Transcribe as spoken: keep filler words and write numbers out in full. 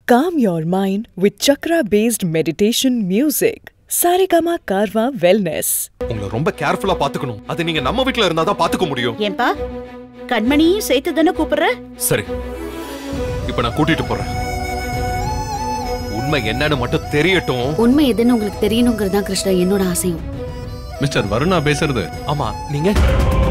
Calm your mind with chakra-based meditation music. Saregama Karwa Wellness. உங்களை ரொம்ப கேர்ஃபுல்லா பாத்துக்கணும். அது நீங்க நம்ம வீட்ல இருந்தா தான் பாத்துக்க முடியும். ஏன்பா கண்மணியும் சேர்த்து தானே கூப்பிடுற? சரி, இப்ப நான் கூட்டிட்டு போறேன். உண்மை என்னன்னு மட்டும் தெரியட்டும். உண்மை எதுன்னு உங்களுக்கு தெரியணுங்கிறதா கிருஷ்ணா என்னோட ஆசையும். மிஸ்டர் வருணா பேசுறது. ஆமா, நீங்க